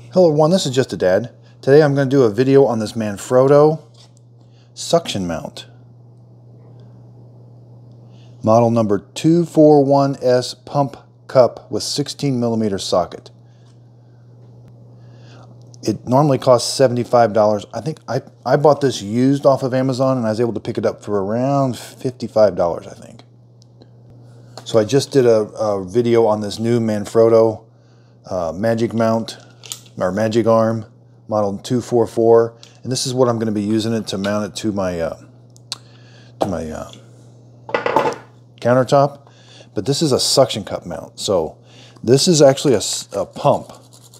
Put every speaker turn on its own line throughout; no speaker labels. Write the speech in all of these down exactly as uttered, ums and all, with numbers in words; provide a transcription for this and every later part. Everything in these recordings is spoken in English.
Hello everyone, this is Just a Dad. Today I'm going to do a video on this Manfrotto suction mount. Model number two forty-one S pump cup with sixteen millimeter socket. It normally costs seventy-five dollars. I think I, I bought this used off of Amazon and I was able to pick it up for around fifty-five dollars, I think. So I just did a, a video on this new Manfrotto uh, magic mount. Our magic arm, model two forty-four, and this is what I'm going to be using it to mount it to my uh, to my uh, countertop. But this is a suction cup mount, so this is actually a, a pump,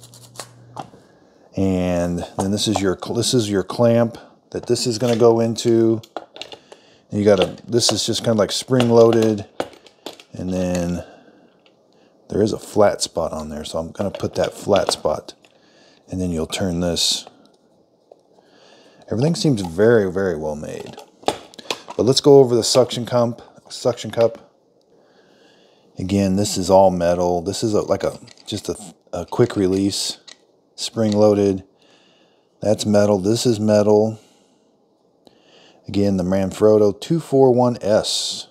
and then this is your this is your clamp that this is going to go into. And you got a this is just kind of like spring loaded, and then there is a flat spot on there, so I'm going to put that flat spot. And then you'll turn this. Everything seems very, very well made. But let's go over the suction cup. Suction cup. Again, this is all metal. This is a, like a just a, a quick release, spring loaded. That's metal. This is metal. Again, the Manfrotto two forty-one S.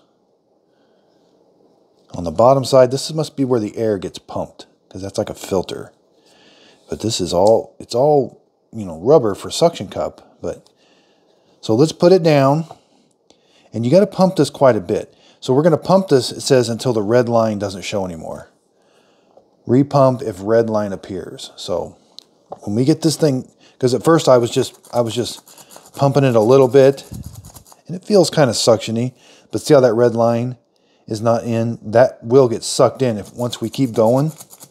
On the bottom side, this must be where the air gets pumped, because that's like a filter. But this is all, it's all, you know, rubber for suction cup. But so let's put it down. And you got to pump this quite a bit. So we're going to pump this, it says, until the red line doesn't show anymore. Repump if red line appears. So when we get this thing, because at first I was just, I was just pumping it a little bit. And it feels kind of suctiony. But see how that red line is not in? That will get sucked in if once we keep going.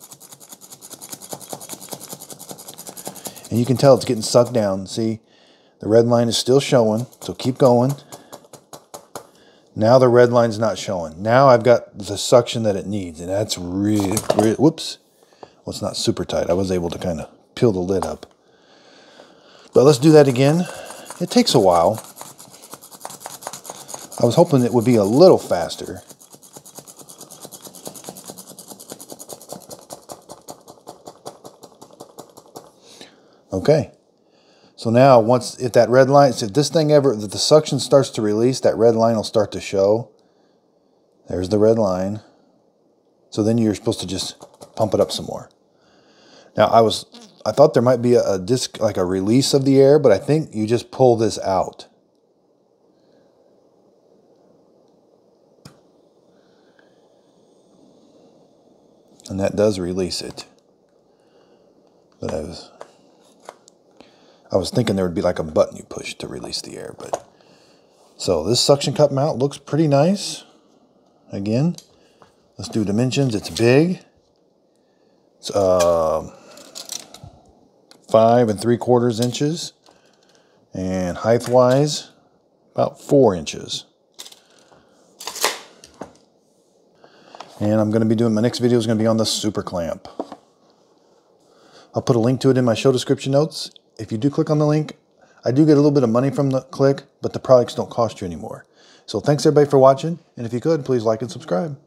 And you can tell it's getting sucked down. See, the red line is still showing, so keep going. Now the red line's not showing. Now I've got the suction that it needs, and that's really, really whoops. Well, it's not super tight. I was able to kind of peel the lid up. But let's do that again. It takes a while. I was hoping it would be a little faster. Okay, so now once, if that red line, if this thing ever, if the suction starts to release, that red line will start to show. There's the red line. So then you're supposed to just pump it up some more. Now I was, I thought there might be a, a disc, like a release of the air, but I think you just pull this out. And that does release it. But I was... I was thinking there would be like a button you push to release the air, but so this suction cup mount looks pretty nice. Again, let's do dimensions. It's big. It's uh, five and three quarters inches, and height-wise, about four inches. And I'm going to be doing my next video is going to be on the super clamp. I'll put a link to it in my show description notes. If you do click on the link, I do get a little bit of money from the click, but the products don't cost you anymore. So thanks everybody for watching, and if you could, please like and subscribe.